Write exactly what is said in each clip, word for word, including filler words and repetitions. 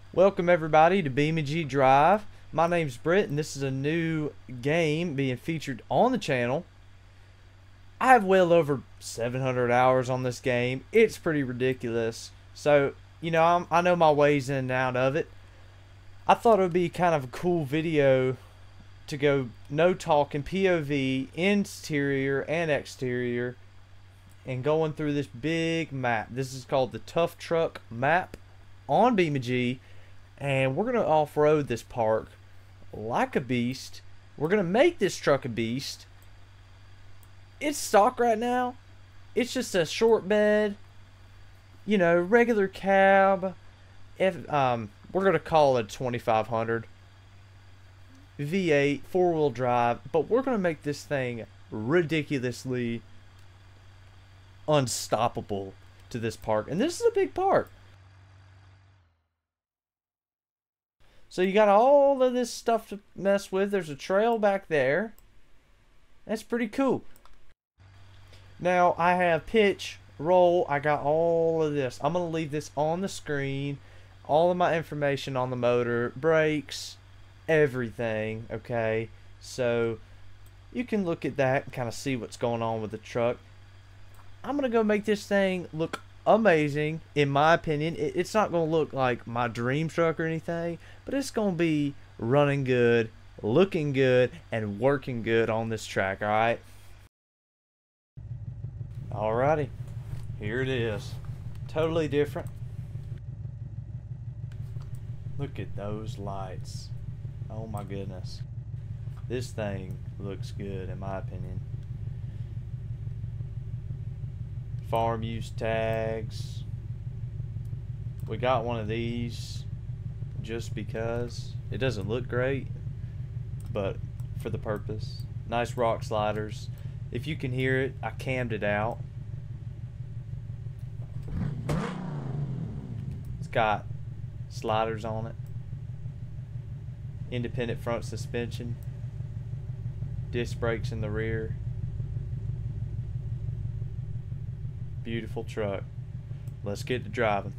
Welcome everybody to beamng.drive. My name's Britt and this is a new game being featured on the channel. I have well over seven hundred hours on this game. It's pretty ridiculous. So, you know, I'm, I know my ways in and out of it. I thought it would be kind of a cool video to go no talking P O V, interior and exterior, and going through this big map. This is called the Tough Truck map on beamng. And we're going to off-road this park like a beast. We're going to make this truck a beast. It's stock right now. It's just a short bed, you know, regular cab. If um, we're going to call it twenty-five hundred. V eight, four-wheel drive. But we're going to make this thing ridiculously unstoppable to this park. And this is a big park. So you got all of this stuff to mess with. There's a trail back there. That's pretty cool. Now I have pitch, roll. I got all of this. I'm going to leave this on the screen. All of my information on the motor, brakes, everything. Okay. So you can look at that and kind of see what's going on with the truck. I'm going to go make this thing look amazing, in my opinion. It's not going to look like my dream truck or anything, but it's going to be running good, looking good, and working good on this track. Alright? Alrighty. Here it is. Totally different. Look at those lights. Oh my goodness. This thing looks good, in my opinion. Farm use tags. We got one of these just because it doesn't look great, but for the purpose. Nice rock sliders. If you can hear it, I cammed it out. It's got sliders on it. Independent front suspension. Disc brakes in the rear. Beautiful truck. Let's get to driving.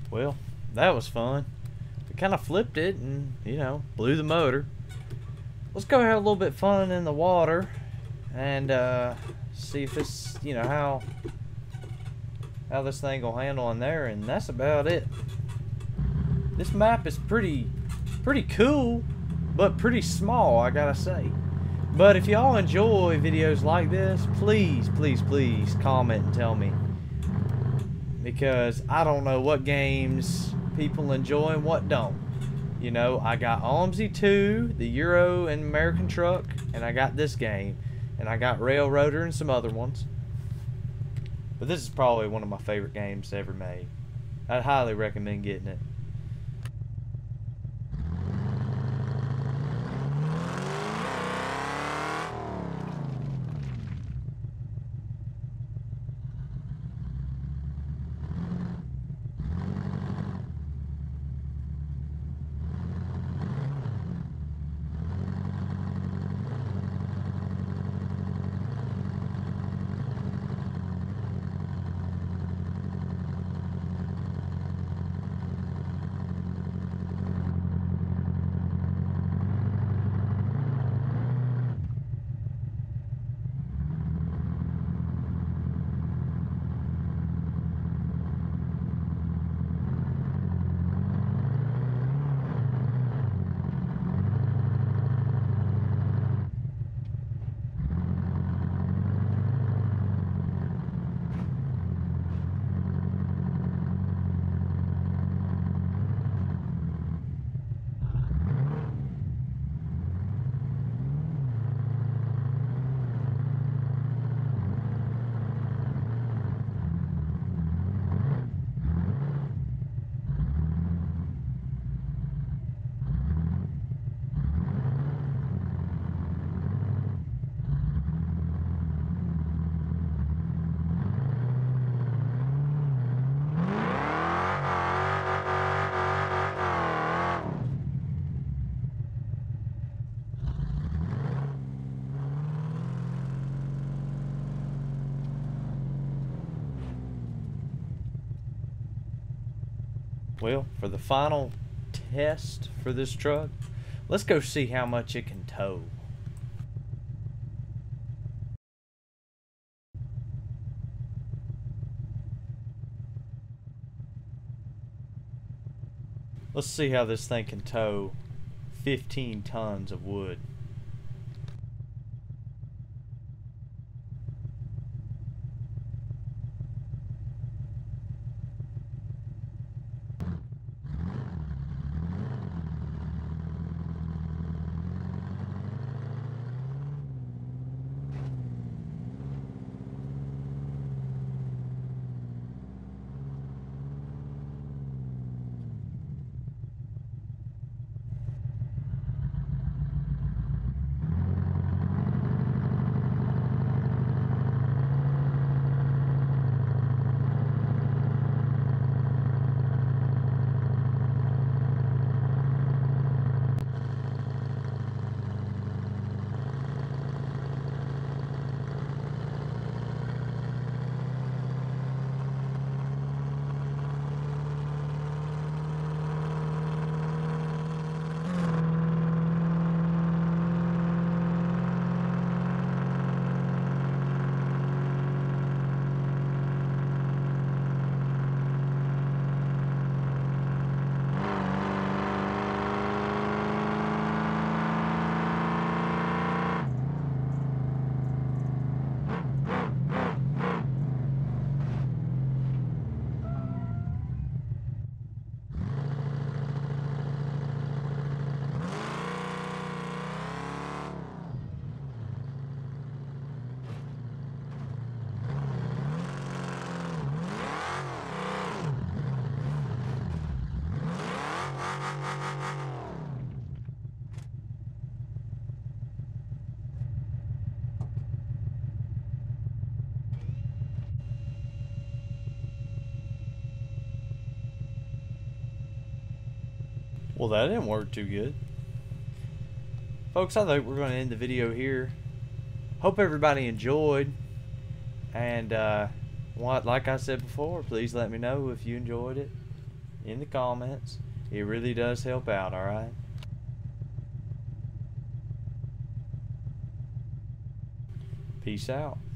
Well, that was fun. We kind of flipped it and, you know, blew the motor. Let's go have a little bit of fun in the water and uh, see if this, you know, how how this thing will handle in there, and that's about it. This map is pretty pretty cool, but pretty small, I gotta say. But if y'all enjoy videos like this, please, please, please comment and tell me, because I don't know what games people enjoy and what don't. You know, I got O M Z two, the Euro and American Truck, and I got this game, and I got Railroader and some other ones. But this is probably one of my favorite games ever made. I'd highly recommend getting it. Well, for the final test for this truck, let's go see how much it can tow. Let's see how this thing can tow fifteen tons of wood. Well, that didn't work too good. Folks, I think we're going to end the video here. Hope everybody enjoyed. And, uh, what, like I said before, please let me know if you enjoyed it. in the comments. It really does help out, alright? Peace out.